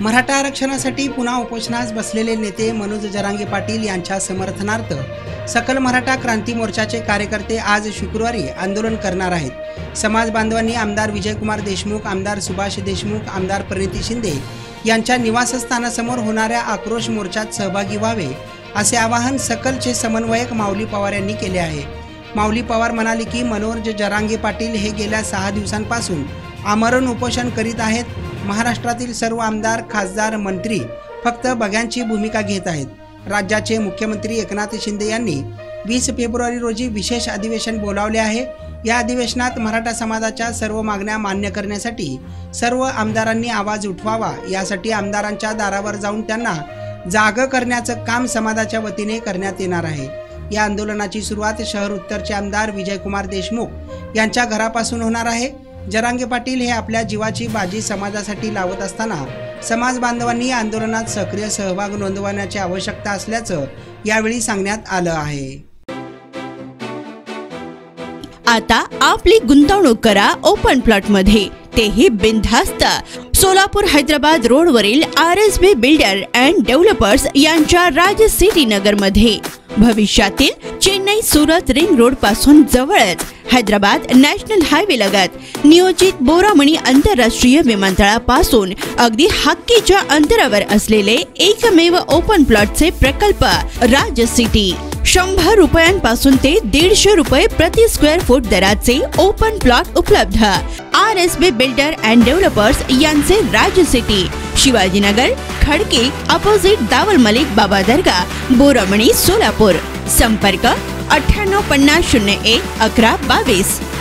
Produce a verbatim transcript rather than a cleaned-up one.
मराठा आरक्षणासाठी पुन्हा उपोषणास बसलेले नेते मनोज जरांगे पाटील यांच्या समर्थनार्थ सकल मराठा क्रांती मोर्चाचे कार्यकर्ते आज शुक्रवारी आंदोलन करणार आहेत। समाज बांधवांनी आमदार विजयकुमार देशमुख, आमदार सुभाष देशमुख, आमदार प्रणिती शिंदे यांच्या निवासस्थानासमोर होणाऱ्या आक्रोश मोर्चात सहभागी व्हावे असे आवाहन सकलचे समन्वयक माऊली पवार यांनी केले आहे। माऊली पवार म्हणाले की मनोज जरांगे पाटील हे गेल्या सहा दिवसांपासून आमरण उपोषण करीत आहेत। महाराष्ट्रातील सर्व आमदार, खासदार, मंत्री फक्त बघ्यांची भूमिका घेत आहेत। राज्याचे मुख्यमंत्री एकनाथ शिंदे यांनी वीस फेब्रुवारी रोजी विशेष अधिवेशन बोलावले आहे। या अधिवेशनात मराठा समाजाच्या सर्व मागण्या मान्य करण्यासाठी सर्व आमदारांनी आवाज उठवावा, यासाठी आमदारांच्या दारावर जाऊन त्यांना जाग करण्याचं काम समाजाच्या वतीने करण्यात येणार आहे। या आंदोलनाची सुरुवात शहर उत्तरचे आमदार विजयकुमार देशमुख यांच्या घरापासून होणार आहे। जरांगे पाटील हे आपल्या जीवाची बाजी समाजासाठी लावत असताना समाज बांधवांनी आंदोलनात सक्रिय सहभाग नोंदवण्याची आवश्यकता असल्याचं यावेळी सांगण्यात आलं आहे। आता आपली गुंतवणूक करा ओपन प्लॉट मध्ये, तेही बिनधास्त। सोलापूर हैदराबाद रोडवरील R S B builder and developers यांच्या राज सिटी नगर मध्ये भविष्यातील चेन्नई सुरत रिंग रोड पासून जवळच हैदराबाद नॅशनल हायवे लगत नियोजित बोरामणी आंतरराष्ट्रीय विमानतळापासून अगदी हक्कीच्या अंतरावर असलेले एकमेव ओपन प्लॉटचे प्रकल्प राज सिटी। शंभर रुपयांपासून ते दीडशे रुपये प्रति स्क्वेअर फूट दराचे ओपन प्लॉट उपलब्ध। R S B builder and developers यांचे राज सिटी, शिवाजीनगर, खडकी, अपोजिट दावल मलिक बाबा दर्गा, बोरामणी, सोलापूर। संपर्क अठ्ठ्याण्णव पन्नास शून्य एक अकरा बावीस।